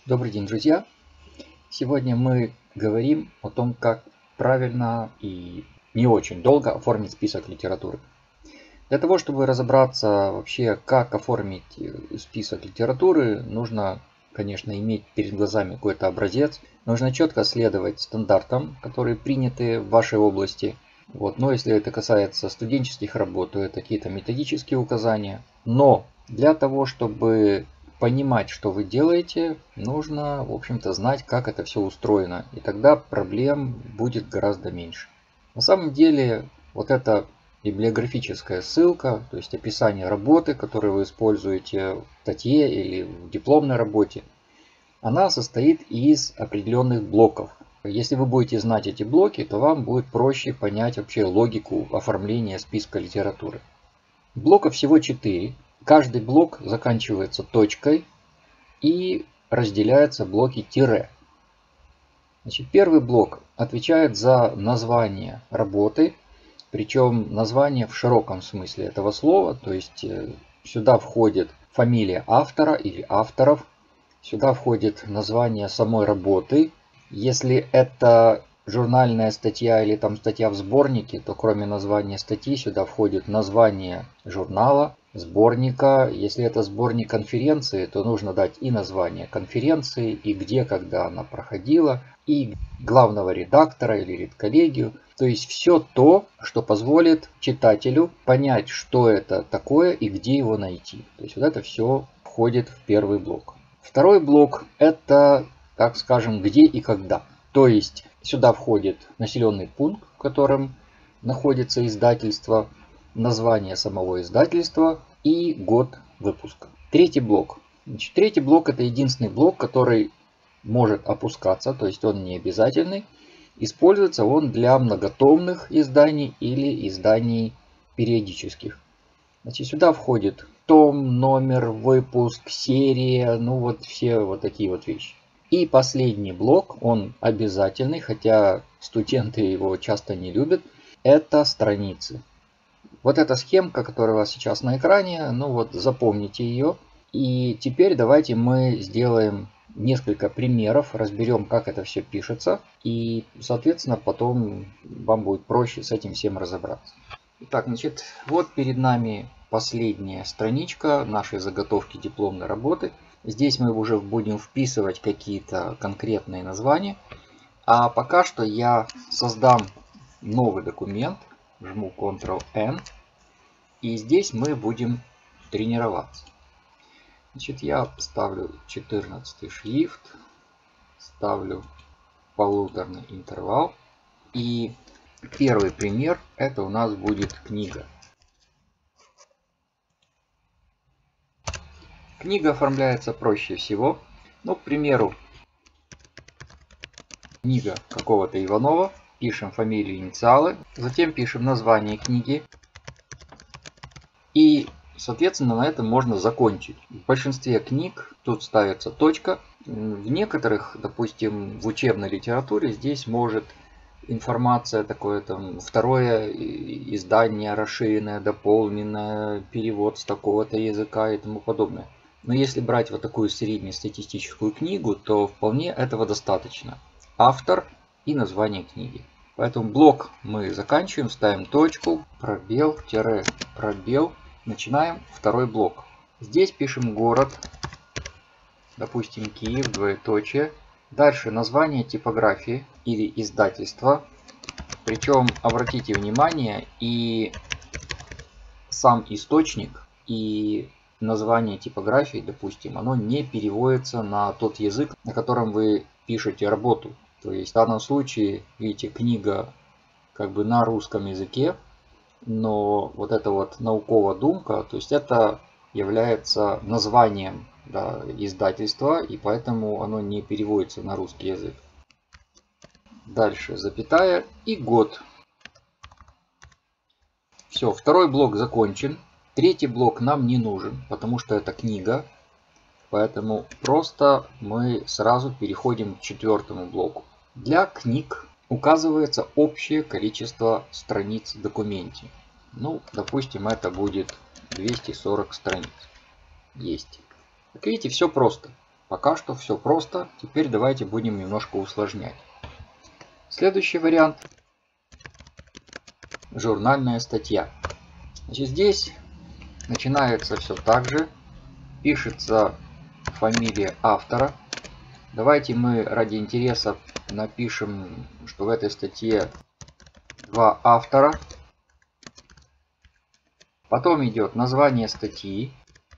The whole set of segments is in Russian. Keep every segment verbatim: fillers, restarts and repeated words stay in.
Добрый день, друзья! Сегодня мы говорим о том, как правильно и не очень долго оформить список литературы. Для того, чтобы разобраться вообще, как оформить список литературы, нужно, конечно, иметь перед глазами какой-то образец. Нужно четко следовать стандартам, которые приняты в вашей области. Вот. Но если это касается студенческих работ, то это какие-то методические указания. Но для того, чтобы понимать, что вы делаете, нужно, в общем-то, знать, как это все устроено. И тогда проблем будет гораздо меньше. На самом деле, вот эта библиографическая ссылка, то есть описание работы, которую вы используете в статье или в дипломной работе, она состоит из определенных блоков. Если вы будете знать эти блоки, то вам будет проще понять вообще логику оформления списка литературы. Блоков всего четыре. Каждый блок заканчивается точкой и разделяется блоки тире. Значит, первый блок отвечает за название работы, причем название в широком смысле этого слова, то есть сюда входит фамилия автора или авторов, сюда входит название самой работы. Если это журнальная статья или там статья в сборнике, то кроме названия статьи сюда входит название журнала, сборника. Если это сборник конференции, то нужно дать и название конференции, и где, когда она проходила, и главного редактора или редколлегию. То есть все то, что позволит читателю понять, что это такое и где его найти. То есть вот это все входит в первый блок. Второй блок – это, так скажем, где и когда. То есть сюда входит населенный пункт, в котором находится издательство, название самого издательства и год выпуска. Третий блок. Значит, третий блок – это единственный блок, который может опускаться, то есть он не обязательный. Используется он для многотомных изданий или изданий периодических. Значит, сюда входит том, номер, выпуск, серия, ну вот все вот такие вот вещи. И последний блок, он обязательный, хотя студенты его часто не любят, это страницы. Вот эта схемка, которая у вас сейчас на экране, ну вот запомните ее. И теперь давайте мы сделаем несколько примеров, разберем, как это все пишется. И, соответственно, потом вам будет проще с этим всем разобраться. Итак, значит, вот перед нами последняя страничка нашей заготовки дипломной работы. Здесь мы уже будем вписывать какие-то конкретные названия. А пока что я создам новый документ. Жму контрол эн. И здесь мы будем тренироваться. Значит, я ставлю четырнадцатый шрифт. Ставлю полуторный интервал. И первый пример это у нас будет книга. Книга оформляется проще всего. Ну, к примеру, книга какого-то Иванова. Пишем фамилию, инициалы. Затем пишем название книги. И, соответственно, на этом можно закончить. В большинстве книг тут ставится точка. В некоторых, допустим, в учебной литературе здесь может информация такое там второе издание расширенное, дополненное, перевод с такого-то языка и тому подобное. Но если брать вот такую среднестатистическую книгу, то вполне этого достаточно. Автор и название книги. Поэтому блок мы заканчиваем, ставим точку, пробел, тире, пробел. Начинаем второй блок. Здесь пишем город, допустим, Киев, двоеточие. Дальше название типографии или издательства. Причем обратите внимание, и сам источник, и название типографии, допустим, оно не переводится на тот язык, на котором вы пишете работу. То есть в данном случае, видите, книга как бы на русском языке, но вот эта вот науковая думка, то есть это является названием, да, издательства, и поэтому оно не переводится на русский язык. Дальше запятая и год. Все, второй блок закончен. Третий блок нам не нужен, потому что это книга. Поэтому просто мы сразу переходим к четвертому блоку. Для книг указывается общее количество страниц в документе. Ну, допустим, это будет двести сорок страниц. Есть. Как видите, все просто. Пока что все просто. Теперь давайте будем немножко усложнять. Следующий вариант. Журнальная статья. Значит, здесь начинается все так же. Пишется фамилия автора. Давайте мы ради интереса напишем, что в этой статье два автора. Потом идет название статьи.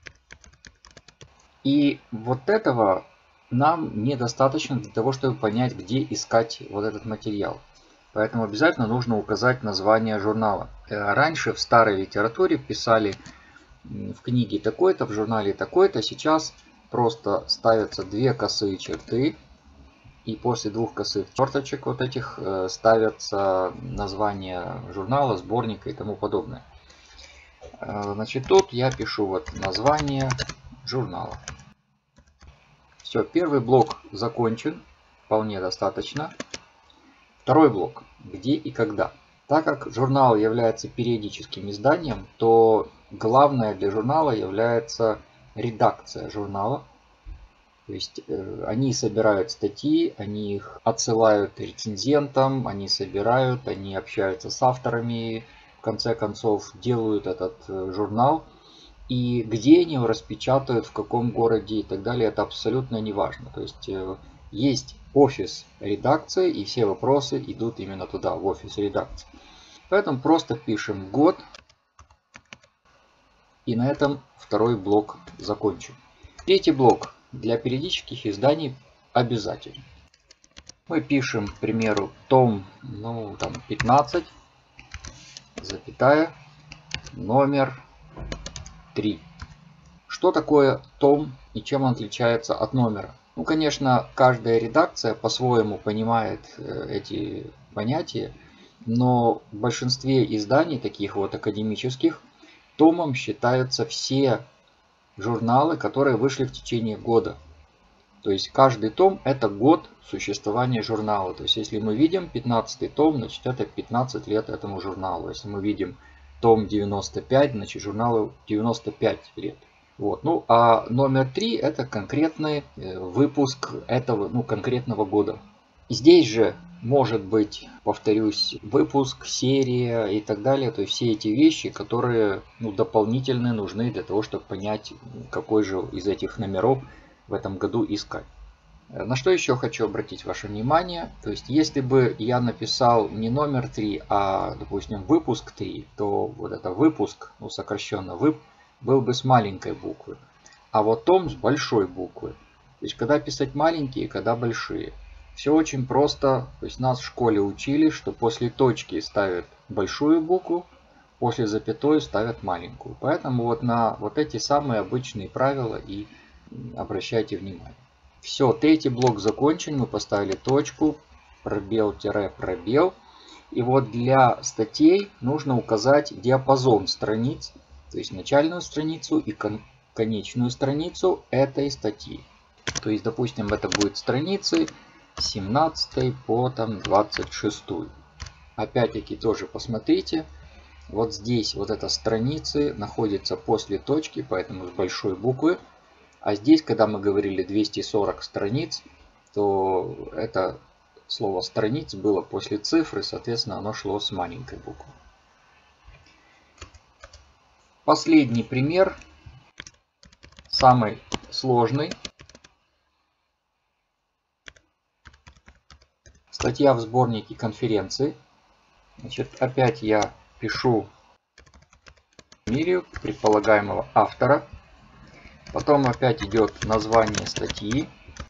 И вот этого нам недостаточно для того, чтобы понять, где искать вот этот материал. Поэтому обязательно нужно указать название журнала. Раньше в старой литературе писали в книге такой-то, в журнале такой-то. Сейчас просто ставятся две косые черты. И после двух косых черточек вот этих ставятся название журнала, сборника и тому подобное. Значит, тут я пишу вот название журнала. Все, первый блок закончен, вполне достаточно. Второй блок, где и когда. Так как журнал является периодическим изданием, то главное для журнала является редакция журнала. То есть э, они собирают статьи, они их отсылают рецензентам, они собирают, они общаются с авторами, в конце концов делают этот э, журнал. И где они его распечатают, в каком городе и так далее, это абсолютно не важно. То есть э, есть офис редакции, и все вопросы идут именно туда, в офис редакции. Поэтому просто пишем год, и на этом второй блок закончен. Третий блок для периодических изданий обязательно. Мы пишем, к примеру, том, ну, там, пятнадцать, запятая, номер три. Что такое том и чем он отличается от номера? Ну, конечно, каждая редакция по-своему понимает эти понятия, но в большинстве изданий, таких вот академических, томом считаются все журналы, которые вышли в течение года. То есть каждый том это год существования журнала. То есть если мы видим пятнадцатый том, значит это пятнадцать лет этому журналу. Если мы видим том девяносто пять, значит журналу девяносто пять лет. Вот. Ну а номер три это конкретный выпуск этого ну, конкретного года. И здесь же может быть, повторюсь, выпуск, серия и так далее. То есть все эти вещи, которые ну, дополнительно нужны для того, чтобы понять, какой же из этих номеров в этом году искать. На что еще хочу обратить ваше внимание. То есть если бы я написал не номер три, а допустим выпуск три, то вот это выпуск, ну сокращенно вып, был бы с маленькой буквы. А вот том с большой буквы. То есть когда писать маленькие, когда большие. Все очень просто. То есть нас в школе учили, что после точки ставят большую букву, после запятой ставят маленькую. Поэтому вот на вот эти самые обычные правила и обращайте внимание. Все, третий блок закончен. Мы поставили точку, пробел-пробел. И вот для статей нужно указать диапазон страниц, то есть начальную страницу и кон конечную страницу этой статьи. То есть, допустим, это будет страницы с семнадцатой по там, двадцать шестую. Опять-таки тоже посмотрите. Вот здесь вот эта страницы находится после точки, поэтому с большой буквы. А здесь, когда мы говорили двести сорок страниц, то это слово страниц было после цифры, соответственно, оно шло с маленькой буквы. Последний пример, самый сложный. Статья в сборнике конференции. Значит, опять я пишу фамилию предполагаемого автора. Потом опять идет название статьи.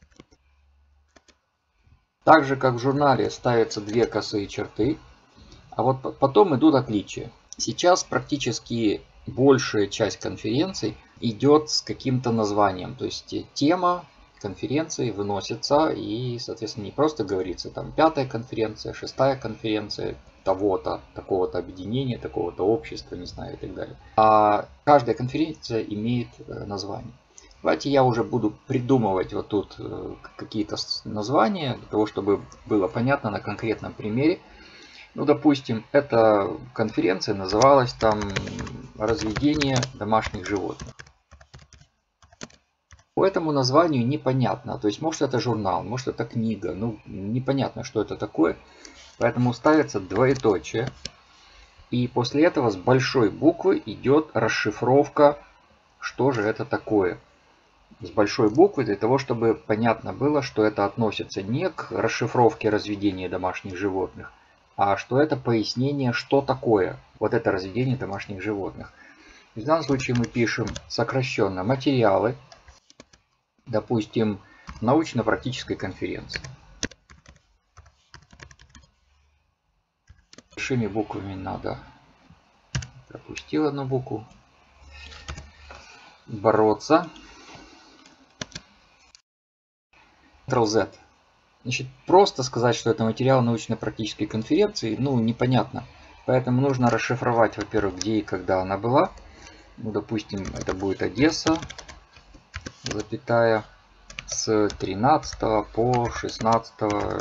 Так же, как в журнале, ставятся две косые черты. А вот потом идут отличия. Сейчас практически большая часть конференций идет с каким-то названием. То есть тема конференции выносится и, соответственно, не просто говорится там пятая конференция, шестая конференция того-то, такого-то объединения, такого-то общества, не знаю, и так далее. А каждая конференция имеет название. Давайте я уже буду придумывать вот тут какие-то названия, для того, чтобы было понятно на конкретном примере. Ну, допустим, эта конференция называлась там «Разведение домашних животных». По этому названию непонятно. То есть, может, это журнал, может, это книга. Ну, непонятно, что это такое. Поэтому ставится двоеточие. И после этого с большой буквы идет расшифровка, что же это такое. С большой буквы, для того, чтобы понятно было, что это относится не к расшифровке разведения домашних животных, а что это пояснение, что такое вот это разведение домашних животных. В данном случае мы пишем сокращенно материалы, допустим, научно-практической конференции. Большими буквами надо. Пропустил одну букву. Бороться. контрол зет. Значит, просто сказать, что это материал научно-практической конференции, ну, непонятно. Поэтому нужно расшифровать, во-первых, где и когда она была. Ну, допустим, это будет Одесса, запятая, с тринадцатого по шестнадцатое.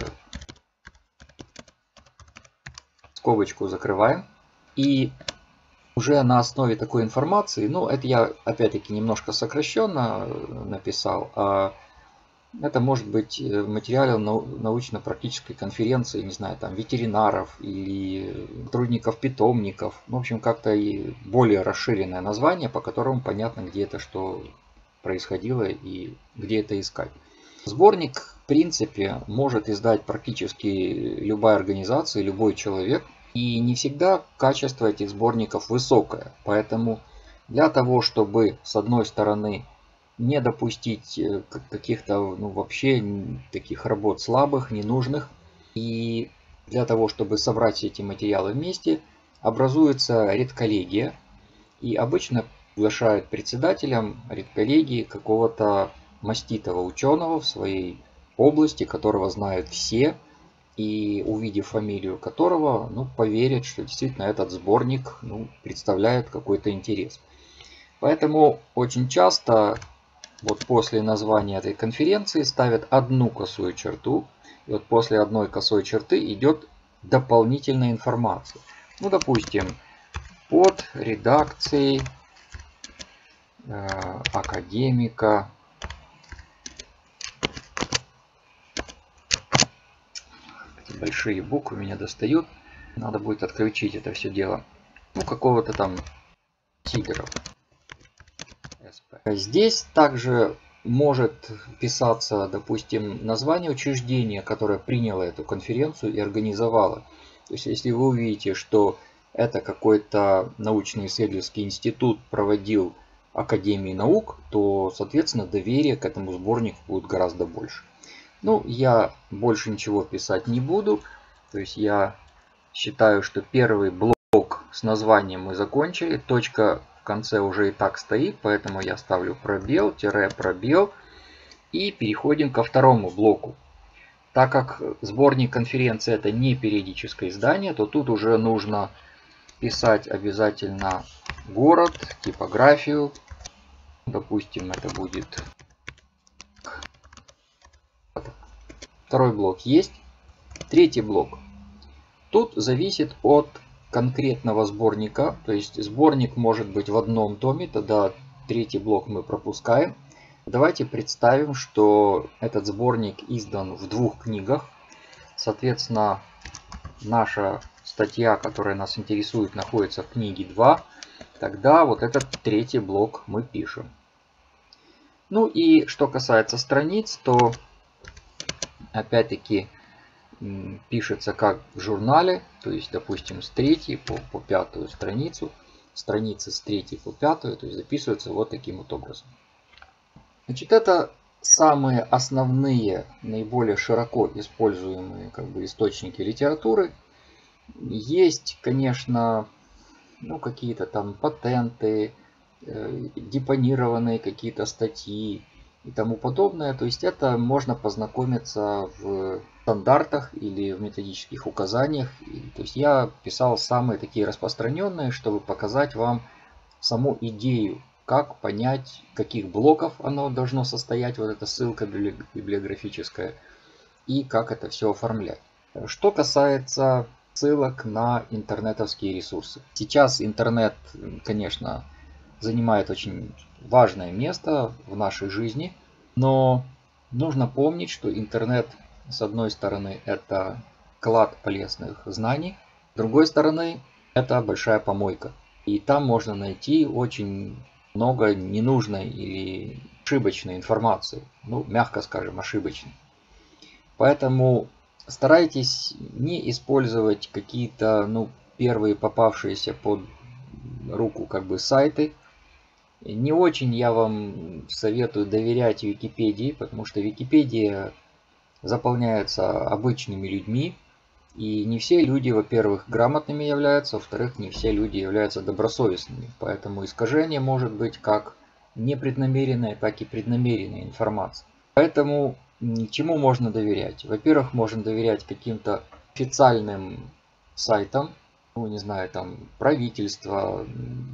Скобочку закрываем. И уже на основе такой информации, ну, это я опять-таки немножко сокращенно написал, а это может быть материал научно-практической конференции, не знаю, там ветеринаров или сотрудников питомников. В общем, как-то и более расширенное название, по которому понятно, где это что происходило и где это искать. Сборник, в принципе, может издать практически любая организация, любой человек. И не всегда качество этих сборников высокое. Поэтому для того, чтобы с одной стороны не допустить каких-то ну, вообще таких работ слабых, ненужных, и для того, чтобы собрать все эти материалы вместе, образуется редколлегия. И обычно приглашают председателем редколлегии какого-то маститого ученого в своей области, которого знают все, и увидев фамилию которого, ну, поверят, что действительно этот сборник ну, представляет какой-то интерес. Поэтому очень часто вот после названия этой конференции ставят одну косую черту, и вот после одной косой черты идет дополнительная информация. Ну, допустим, под редакцией э, академика большие буквы меня достают. Надо будет отключить это все дело. Ну, какого-то там Сидоров. Здесь также может писаться, допустим, название учреждения, которое приняло эту конференцию и организовало. То есть, если вы увидите, что это какой-то научно-исследовательский институт проводил Академии наук, то, соответственно, доверие к этому сборнику будет гораздо больше. Ну, я больше ничего писать не буду. То есть я считаю, что первый блок с названием мы закончили. Точка в конце уже и так стоит, поэтому я ставлю пробел, тире, пробел. И переходим ко второму блоку. Так как сборник конференции это не периодическое издание, то тут уже нужно писать обязательно город, типографию. Допустим, это будет... Второй блок есть. Третий блок. Тут зависит от конкретного сборника. То есть сборник может быть в одном томе, тогда третий блок мы пропускаем. Давайте представим, что этот сборник издан в двух книгах. Соответственно, наша статья, которая нас интересует, находится в книге два. Тогда вот этот третий блок мы пишем. Ну и что касается страниц, то опять-таки пишется как в журнале, то есть, допустим, с третьей по, по пятую страницу, страницы с третьей по пятую, то есть записываются вот таким вот образом. Значит, это самые основные, наиболее широко используемые как бы источники литературы. Есть, конечно, ну, какие-то там патенты, э, депонированные какие-то статьи и тому подобное. То есть это можно познакомиться в стандартах или в методических указаниях. И, то есть я писал самые такие распространенные, чтобы показать вам саму идею, как понять, каких блоков оно должно состоять, вот эта ссылка библиографическая, и как это все оформлять. Что касается ссылок на интернетовские ресурсы. Сейчас интернет, конечно, занимает очень важное место в нашей жизни. Но нужно помнить, что интернет, с одной стороны, это клад полезных знаний, с другой стороны, это большая помойка. И там можно найти очень много ненужной или ошибочной информации. Ну, мягко скажем, ошибочной. Поэтому старайтесь не использовать какие-то, ну, первые попавшиеся под руку как бы сайты. Не очень я вам советую доверять Википедии, потому что Википедия заполняется обычными людьми. И не все люди, во-первых, грамотными являются, во-вторых, не все люди являются добросовестными. Поэтому искажение может быть как непреднамеренная, так и преднамеренная информация. Поэтому чему можно доверять? Во-первых, можно доверять каким-то официальным сайтам, ну не знаю, там правительства,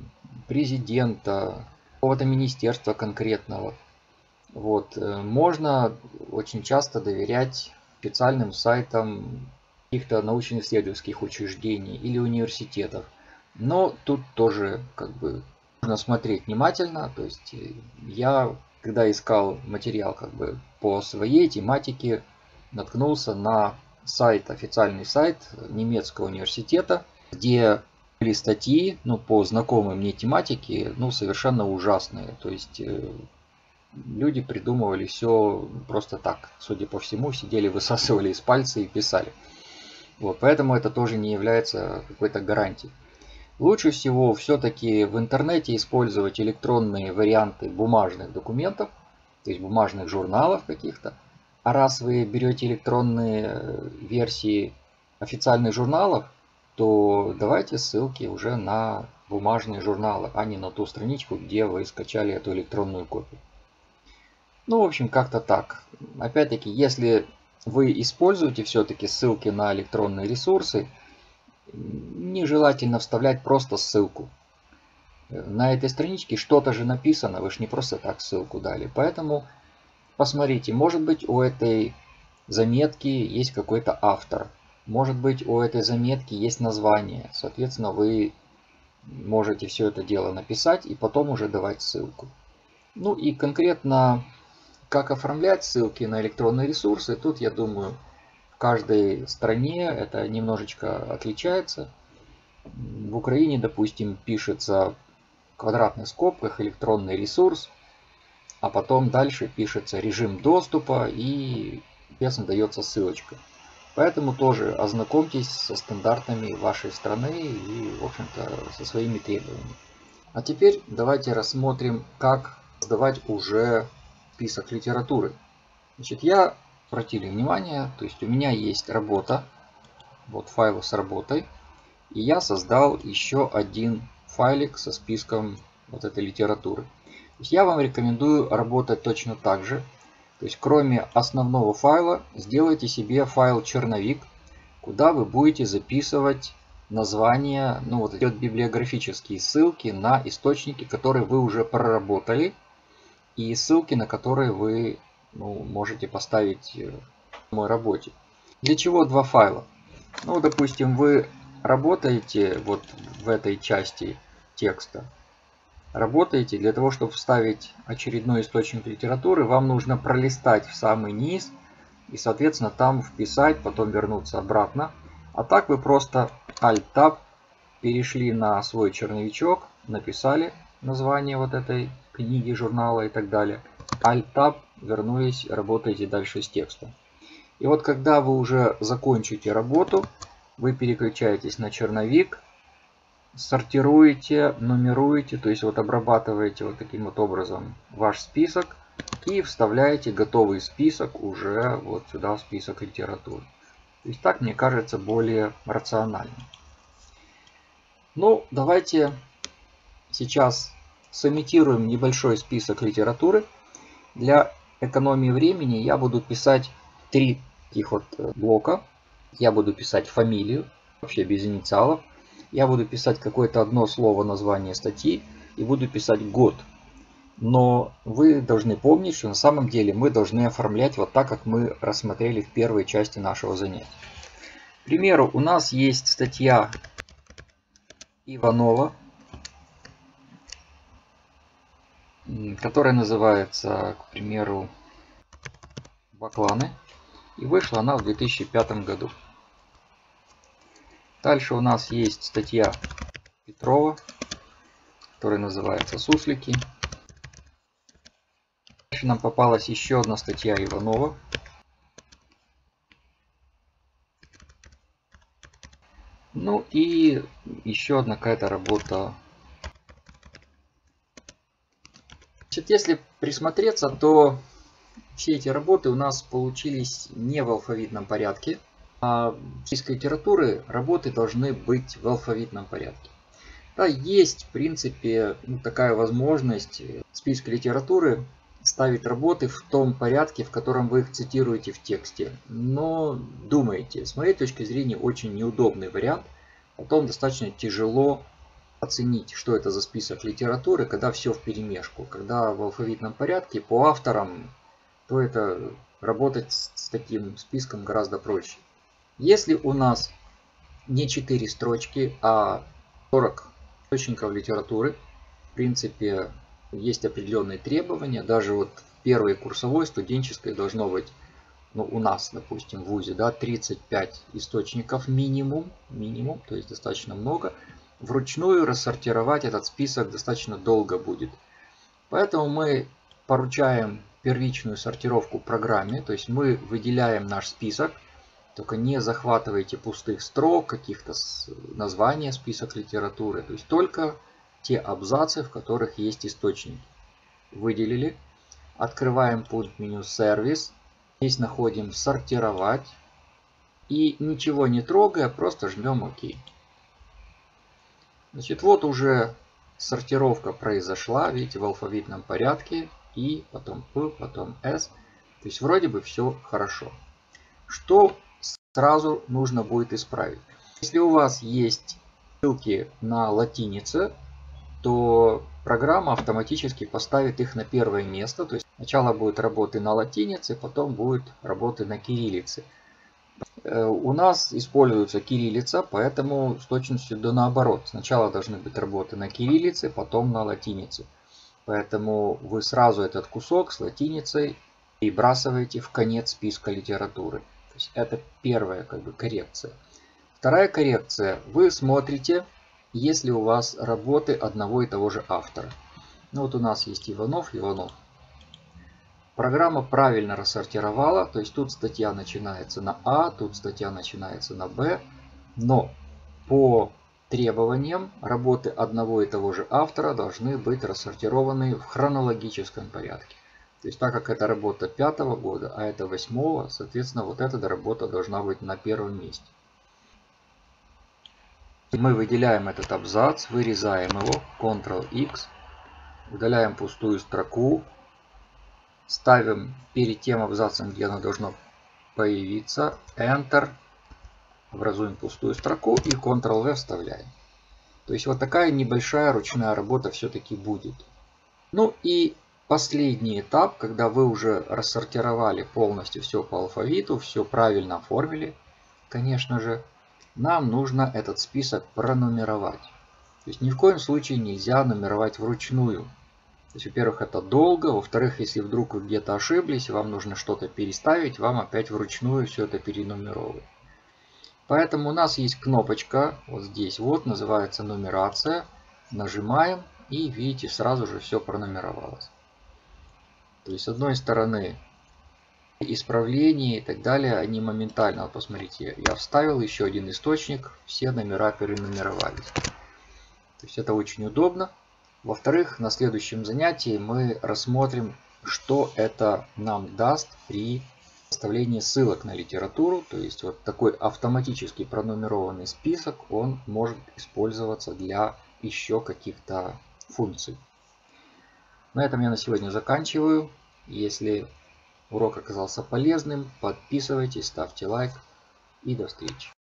президента, какого-то министерства конкретного. Вот. Можно очень часто доверять специальным сайтам каких-то научно-исследовательских учреждений или университетов. Но тут тоже как бы нужно смотреть внимательно. То есть я, когда искал материал как бы по своей тематике, наткнулся на сайт, официальный сайт немецкого университета, где были статьи, ну, по знакомой мне тематике, ну, совершенно ужасные. То есть люди придумывали все просто так, судя по всему, сидели, высасывали из пальца и писали. Вот, поэтому это тоже не является какой-то гарантией. Лучше всего все-таки в интернете использовать электронные варианты бумажных документов, то есть бумажных журналов каких-то. А раз вы берете электронные версии официальных журналов, то давайте ссылки уже на бумажные журналы, а не на ту страничку, где вы скачали эту электронную копию. Ну, в общем, как-то так. Опять-таки, если вы используете все-таки ссылки на электронные ресурсы, нежелательно вставлять просто ссылку. На этой страничке что-то же написано, вы же не просто так ссылку дали. Поэтому посмотрите, может быть у этой заметки есть какой-то автор. Может быть у этой заметки есть название. Соответственно, вы можете все это дело написать и потом уже давать ссылку. Ну и конкретно как оформлять ссылки на электронные ресурсы, тут я думаю, в каждой стране это немножечко отличается. В Украине, допустим, пишется в квадратных скобках электронный ресурс, а потом дальше пишется режим доступа и, соответственно, дается ссылочка. Поэтому тоже ознакомьтесь со стандартами вашей страны и, в общем-то, со своими требованиями. А теперь давайте рассмотрим, как создавать уже список литературы. Значит, я, обратили внимание, то есть у меня есть работа, вот файлы с работой, и я создал еще один файлик со списком вот этой литературы. То есть я вам рекомендую работать точно так же. То есть кроме основного файла сделайте себе файл черновик, куда вы будете записывать названия, ну вот эти вот библиографические ссылки на источники, которые вы уже проработали, и ссылки, на которые вы ну, можете поставить в моей работе. Для чего два файла? Ну, допустим, вы работаете вот в этой части текста. Работаете для того, чтобы вставить очередной источник литературы, вам нужно пролистать в самый низ и, соответственно, там вписать, потом вернуться обратно. А так вы просто Alt-Tab перешли на свой черновичок, написали название вот этой книги, журнала и так далее. Alt-Tab, вернулись, работаете дальше с текстом. И вот когда вы уже закончите работу, вы переключаетесь на черновик, сортируете, нумеруете, то есть вот обрабатываете вот таким вот образом ваш список и вставляете готовый список уже вот сюда в список литературы. То есть так, мне кажется, более рационально. Ну, давайте сейчас сымитируем небольшой список литературы. Для экономии времени я буду писать три таких вот блока. Я буду писать фамилию, вообще без инициалов. Я буду писать какое-то одно слово, название статьи и буду писать год. Но вы должны помнить, что на самом деле мы должны оформлять вот так, как мы рассмотрели в первой части нашего занятия. К примеру, у нас есть статья Иванова, которая называется, к примеру, Бакланы. И вышла она в две тысячи пятом году. Дальше у нас есть статья Петрова, которая называется «Суслики». Дальше нам попалась еще одна статья Иванова. Ну и еще одна какая-то работа. Значит, если присмотреться, то все эти работы у нас получились не в алфавитном порядке. А в списке литературы работы должны быть в алфавитном порядке. Да, есть в принципе ну, такая возможность в списке литературы ставить работы в том порядке, в котором вы их цитируете в тексте. Но думайте, с моей точки зрения, очень неудобный вариант. Потом достаточно тяжело оценить, что это за список литературы, когда все вперемешку. Когда в алфавитном порядке по авторам, то это работать с таким списком гораздо проще. Если у нас не четыре строчки, а сорок источников литературы, в принципе, есть определенные требования. Даже вот в первой курсовой студенческой должно быть, ну, у нас, допустим, в вузе, да, тридцать пять источников минимум, минимум, то есть достаточно много. Вручную рассортировать этот список достаточно долго будет. Поэтому мы поручаем первичную сортировку программе, то есть мы выделяем наш список. Только не захватывайте пустых строк, каких-то названий список литературы. То есть только те абзацы, в которых есть источники. Выделили. Открываем пункт меню «Сервис». Здесь находим «Сортировать». И ничего не трогая, просто жмем «Ок». Значит, вот уже сортировка произошла. Видите, в алфавитном порядке. И, потом П, потом С. То есть вроде бы все хорошо. Что сразу нужно будет исправить? Если у вас есть ссылки на латинице, то программа автоматически поставит их на первое место. То есть сначала будет работы на латинице, потом будет работы на кириллице. У нас используется кириллица, поэтому с точностью до наоборот. Сначала должны быть работы на кириллице, потом на латинице. Поэтому вы сразу этот кусок с латиницей перебрасываете в конец списка литературы. То есть это первая как бы коррекция. Вторая коррекция. Вы смотрите, если у вас работы одного и того же автора. Ну вот у нас есть Иванов, Иванов. Программа правильно рассортировала. То есть тут статья начинается на А, тут статья начинается на Б. Но по требованиям работы одного и того же автора должны быть рассортированы в хронологическом порядке. То есть так как это работа пятого года, а это восьмого, соответственно, вот эта работа должна быть на первом месте. Мы выделяем этот абзац, вырезаем его, контрол икс, удаляем пустую строку, ставим перед тем абзацем, где оно должно появиться, Enter, образуем пустую строку и контрол вэ вставляем. То есть вот такая небольшая ручная работа все-таки будет. Ну и последний этап, когда вы уже рассортировали полностью все по алфавиту, все правильно оформили, конечно же, нам нужно этот список пронумеровать. То есть ни в коем случае нельзя нумеровать вручную. То есть, во-первых, это долго, во-вторых, если вдруг вы где-то ошиблись, вам нужно что-то переставить, вам опять вручную все это перенумеровывать. Поэтому у нас есть кнопочка вот здесь вот, называется нумерация. Нажимаем и видите, сразу же все пронумеровалось. То есть с одной стороны исправления и так далее, они моментально, вот посмотрите, я вставил еще один источник, все номера перенумеровались. То есть это очень удобно. Во-вторых, на следующем занятии мы рассмотрим, что это нам даст при составлении ссылок на литературу. То есть вот такой автоматически пронумерованный список, он может использоваться для еще каких-то функций. На этом я на сегодня заканчиваю. Если урок оказался полезным, подписывайтесь, ставьте лайк и до встречи.